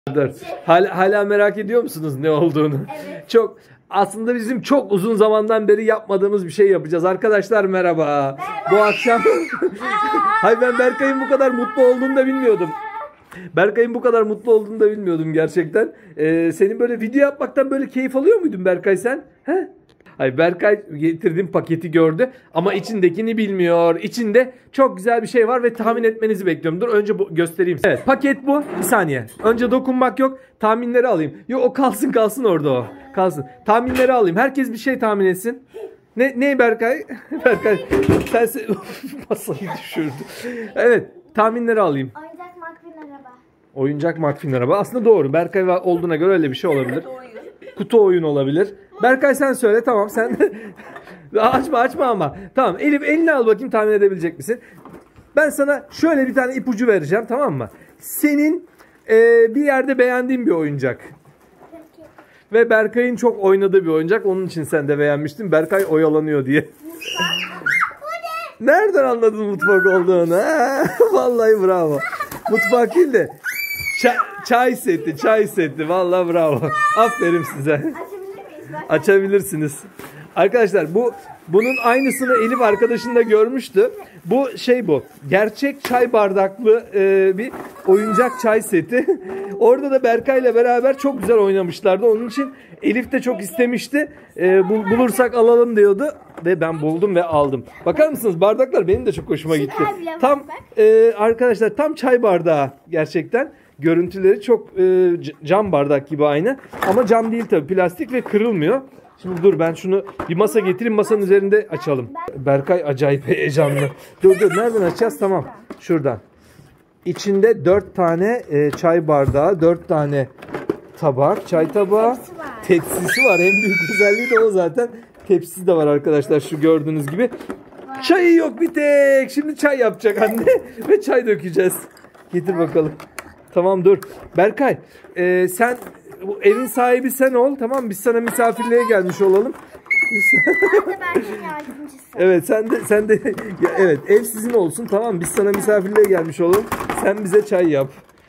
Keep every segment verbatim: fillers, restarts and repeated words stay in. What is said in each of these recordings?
Hala, hala merak ediyor musunuz ne olduğunu? Evet. Çok aslında bizim çok uzun zamandan beri yapmadığımız bir şey yapacağız. Arkadaşlar merhaba. Merhaba. Bu akşam Hayır, ben Berkay'ın bu kadar mutlu olduğunu da bilmiyordum. Berkay'ın bu kadar mutlu olduğunu da bilmiyordum gerçekten. Ee, senin böyle video yapmaktan böyle keyif alıyor muydun Berkay sen? He? Hayır, Berkay getirdiğim paketi gördü ama içindekini bilmiyor. İçinde çok güzel bir şey var ve tahmin etmenizi bekliyorum. Dur önce bu, göstereyim. Evet, paket bu. Bir saniye. Önce dokunmak yok. Tahminleri alayım. Yok, o kalsın kalsın orada o. Kalsın. Tahminleri alayım. Herkes bir şey tahmin etsin. Ne ne Berkay? Berkay sen masayı düşürdü. Evet, tahminleri alayım. Oyuncak McQueen araba. Oyuncak McQueen araba. Aslında doğru. Berkay olduğuna göre öyle bir şey olabilir. Kutu oyun olabilir. Berkay sen söyle, tamam sen. açma açma ama. Tamam, Elif elini al bakayım, tahmin edebilecek misin? Ben sana şöyle bir tane ipucu vereceğim, tamam mı? Senin e, bir yerde beğendiğin bir oyuncak. Peki. Ve Berkay'ın çok oynadığı bir oyuncak. Onun için sen de beğenmiştin. Berkay oyalanıyor diye. Nereden anladın mutfak olduğunu? Ha? Vallahi bravo. Mutfak değil de çay, çay seti, çay seti. Vallahi bravo. Aferin size. Açabilirsiniz. Arkadaşlar bu bunun aynısını Elif arkadaşında görmüştü. Bu şey bu. Gerçek çay bardaklı e, bir oyuncak çay seti. Orada da Berkay'la beraber çok güzel oynamışlardı. Onun için Elif de çok istemişti. E, bul, bulursak alalım diyordu. Ve ben buldum ve aldım. Bakar mısınız? Bardaklar benim de çok hoşuma gitti. Tam e, arkadaşlar tam çay bardağı gerçekten. Görüntüleri çok e, cam bardak gibi aynı. Ama cam değil tabii. Plastik ve kırılmıyor. Şimdi dur ben şunu bir masa getireyim, masanın üzerinde açalım. Berkay acayip heyecanlı. Dur dur nereden açacağız? Tamam. Şuradan. İçinde dört tane e, çay bardağı, dört tane tabak, çay tabağı, tepsisi var. En büyük özelliği de o zaten. Tepsisi de var arkadaşlar, şu gördüğünüz gibi. Çayı yok bir tek. Şimdi çay yapacak anne ve çay dökeceğiz. Getir bakalım. Tamam dur. Berkay e, sen bu evin sahibi sen ol, tamam, biz sana misafirliğe gelmiş olalım. Evet sen de sen de ya, evet ev sizin olsun, tamam, biz sana misafirliğe gelmiş olalım. Sen bize çay yap.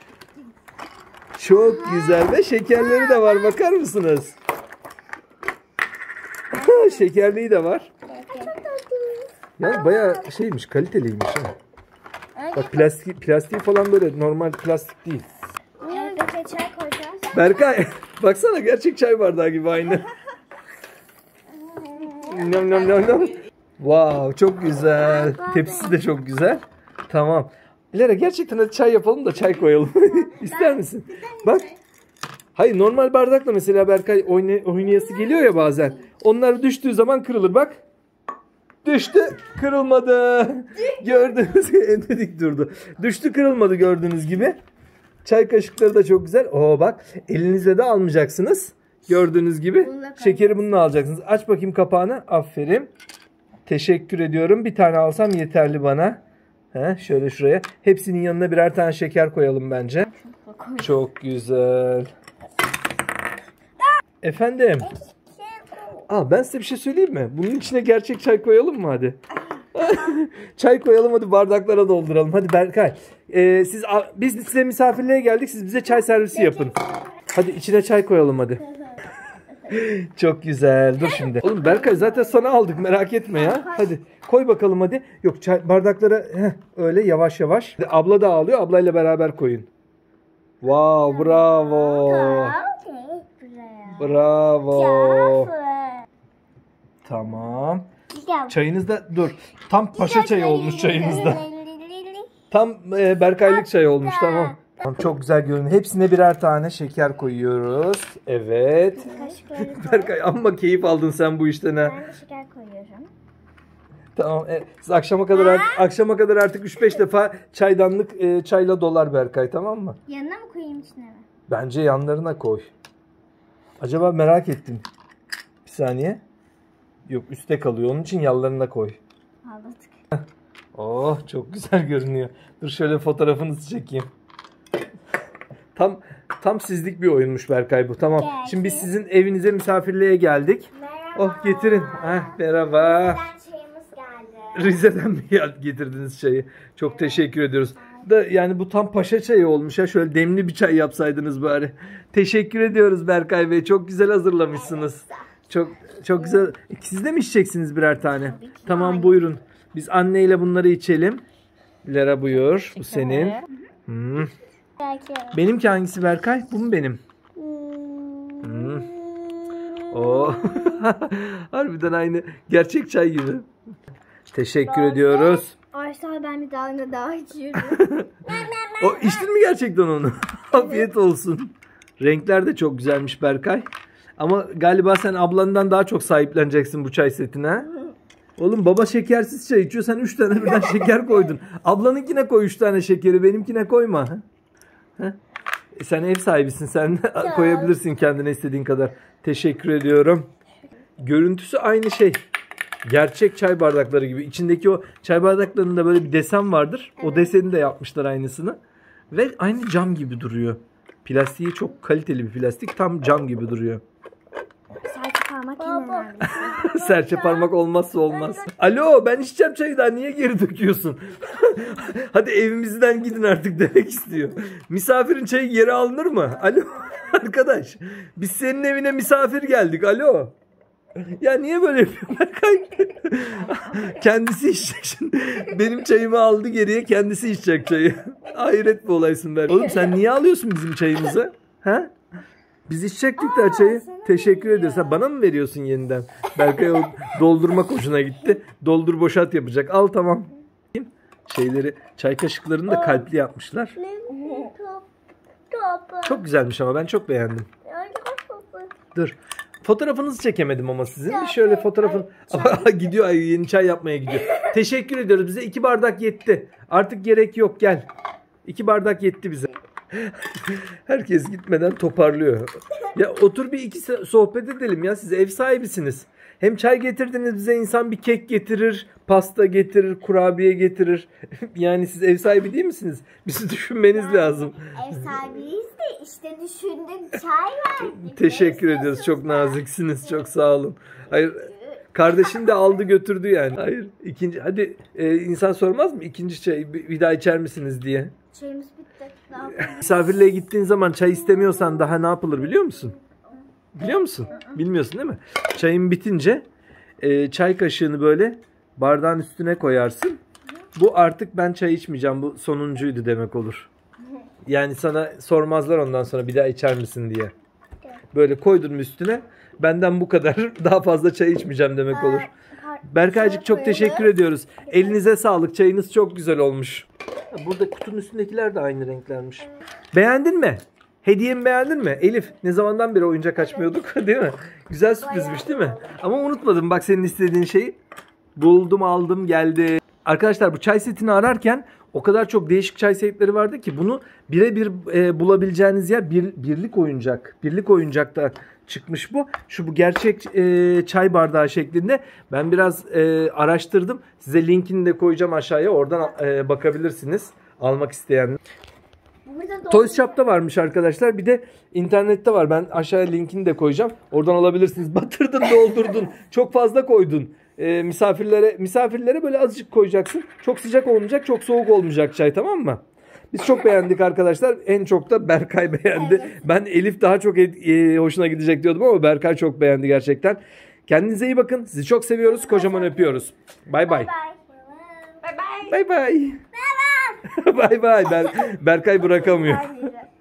Çok güzel ve şekerleri de var, bakar mısınız? Şekerliği de var. Ya bayağı şeymiş, kaliteliymiş ha. Bak plastik plastiği falan böyle normal plastik değil. Çay koyacağız. Berkay baksana, gerçek çay bardağı gibi aynı. Nom nom nom nom. Wow, çok güzel. Tepsisi de çok güzel. Tamam. Lara gerçekten hadi çay yapalım da çay koyalım. İster misin? Bak. Hayır, normal bardakla mesela Berkay oynay oynayası geliyor ya bazen. Onlar düştüğü zaman kırılır bak. Düştü, kırılmadı. Gördüğünüz gibi entedik durdu. Düştü, kırılmadı gördüğünüz gibi. Çay kaşıkları da çok güzel. Oo bak, elinizle de almayacaksınız. Gördüğünüz gibi. Şekeri bununla alacaksınız. Aç bakayım kapağını. Aferin. Teşekkür ediyorum. Bir tane alsam yeterli bana. He, şöyle şuraya. Hepsinin yanına birer tane şeker koyalım bence. Çok güzel. Efendim. Aa, ben size bir şey söyleyeyim mi? Bunun içine gerçek çay koyalım mı hadi? Çay koyalım hadi, bardaklara dolduralım. Hadi Berkay. Ee, siz biz size misafirliğe geldik. Siz bize çay servisi yapın. Hadi içine çay koyalım hadi. Çok güzel. Dur şimdi. Oğlum Berkay zaten sana aldık, merak etme ya. Hadi koy bakalım hadi. Yok, çay bardaklara heh, öyle yavaş yavaş. Abla da ağlıyor. Ablayla beraber koyun. Wow, bravo. Bravo. Tamam. Çayınız da dur. Tam paşa çayı olmuş çayınızda. Tam e, Berkaylık çayı olmuş, tamam. Tamam, çok güzel görünüyor. Hepsine birer tane şeker koyuyoruz. Evet. Berkay amma keyif aldın sen bu işten ha. Ben de şeker koyuyorum. Tamam. E, siz akşama kadar artık, akşama kadar artık üç beş defa çaydanlık e, çayla dolar Berkay, tamam mı? Yanına mı koyayım, içine mi? Bence yanlarına koy. Acaba merak ettim. Bir saniye. Yok, üstte kalıyor. Onun için yanlarına koy. Aldık. Oh, çok güzel görünüyor. Dur şöyle fotoğrafınızı çekeyim. Tam tam sizlik bir oyunmuş Berkay bu. Tamam. Geldi. Şimdi biz sizin evinize misafirliğe geldik. Merhaba. Oh getirin. Heh, merhaba. Rize'den çayımız geldi. Rize'den mi getirdiniz çayı? Çok teşekkür ediyoruz. da yani bu tam paşa çayı olmuş ya. Şöyle demli bir çay yapsaydınız bari. Teşekkür ediyoruz Berkay Bey. Çok güzel hazırlamışsınız. Çok çok güzel. Siz de mi içeceksiniz birer tane? Tamam buyurun. Biz anneyle bunları içelim. Lara buyur. Bu senin. Hmm. Benimki hangisi Berkay? Bu mu benim? Hmm. Oo. Harbiden aynı gerçek çay gibi. Teşekkür ediyoruz. Arslan ben bir daha daha içiyorum. O içtin mi gerçekten onu? Afiyet olsun. Renkler de çok güzelmiş Berkay. Ama galiba sen ablandan daha çok sahipleneceksin bu çay setine. Ha? Oğlum baba şekersiz çay içiyor. Sen üç tane birden şeker koydun. Ablanınkine koy üç tane şekeri. Benimkine koyma. Ha? E sen ev sahibisin. Sen koyabilirsin kendine istediğin kadar. Teşekkür ediyorum. Görüntüsü aynı şey. Gerçek çay bardakları gibi. İçindeki o çay bardaklarında böyle bir desen vardır. Evet. O deseni de yapmışlar aynısını. Ve aynı cam gibi duruyor. Plastiği çok kaliteli bir plastik. Tam cam gibi duruyor. Serçe parmak yine. Serçe parmak olmazsa olmaz. Alo ben içeceğim çayı daha niye geri döküyorsun? Hadi evimizden gidin artık demek istiyor. Misafirin çayı geri alınır mı? Alo arkadaş. Biz senin evine misafir geldik. Alo. Ya niye böyle yapıyorsun? Kendisi içecek şimdi. Benim çayımı aldı geriye kendisi içecek çayı. Hayret bir olaysın ben. Oğlum sen niye alıyorsun bizim çayımızı? Ha? Biz içecektik de çayı. Teşekkür ediyoruz. Ha, bana mı veriyorsun yeniden? Berkay o doldurmak hoşuna gitti. Doldur boşalt yapacak. Al tamam. Şeyleri çay kaşıklarını da kalpli yapmışlar. Çok güzelmiş ama ben çok beğendim. Dur. Fotoğrafınızı çekemedim ama sizin. Bir şöyle fotoğrafın gidiyor yeni çay yapmaya gidiyor. Teşekkür ediyoruz. Bize iki bardak yetti. Artık gerek yok gel. İki bardak yetti bize. Herkes gitmeden toparlıyor. Ya otur bir iki sohbet edelim ya. Siz ev sahibisiniz. Hem çay getirdiniz bize insan bir kek getirir, pasta getirir, kurabiye getirir. Yani siz ev sahibi değil misiniz? Bizi düşünmeniz yani, lazım. Ev sahibiyiz de işte düşündük çay verdik. Teşekkür ediyoruz. Çok naziksiniz. Çok sağ olun. Hayır kardeşin de aldı götürdü yani. Hayır ikinci hadi e, insan sormaz mı ikinci çay bir, bir daha içer misiniz diye. Çayımız bitti. Misafirliğe gittiğin zaman çay istemiyorsan daha ne yapılır biliyor musun? Biliyor musun? Bilmiyorsun değil mi? Çayın bitince e, çay kaşığını böyle bardağın üstüne koyarsın. Bu artık ben çay içmeyeceğim. Bu sonuncuydu demek olur. Yani sana sormazlar ondan sonra bir daha içer misin diye. Böyle koydun üstüne. Benden bu kadar daha fazla çay içmeyeceğim demek olur. Berkaycık çok teşekkür ediyoruz. Elinize sağlık. Çayınız çok güzel olmuş. Burada kutunun üstündekiler de aynı renklermiş. Beğendin mi? Hediyemi beğendin mi? Elif ne zamandan beri oyuncak açmıyorduk değil mi? Güzel sürprizmiş değil mi? Ama unutmadım bak senin istediğin şeyi. Buldum aldım geldi. Arkadaşlar bu çay setini ararken o kadar çok değişik çay setleri vardı ki bunu birebir e, bulabileceğiniz yer bir, birlik oyuncak. Birlik oyuncakta çıkmış bu. Şu bu gerçek e, çay bardağı şeklinde. Ben biraz e, araştırdım. Size linkini de koyacağım aşağıya. Oradan e, bakabilirsiniz. Almak isteyen. Toys Shop'ta varmış arkadaşlar. Bir de internette var. Ben aşağıya linkini de koyacağım. Oradan alabilirsiniz. Batırdın, doldurdun. Çok fazla koydun. E, misafirlere misafirlere böyle azıcık koyacaksın. Çok sıcak olmayacak, çok soğuk olmayacak çay, tamam mı? Biz çok beğendik arkadaşlar. En çok da Berkay beğendi. Evet. Ben Elif daha çok e, hoşuna gidecek diyordum ama Berkay çok beğendi gerçekten. Kendinize iyi bakın. Sizi çok seviyoruz. Kocaman öpüyoruz. Bay bay. Bay bay. Bay bay. Bay bay. Ber Berkay bırakamıyor.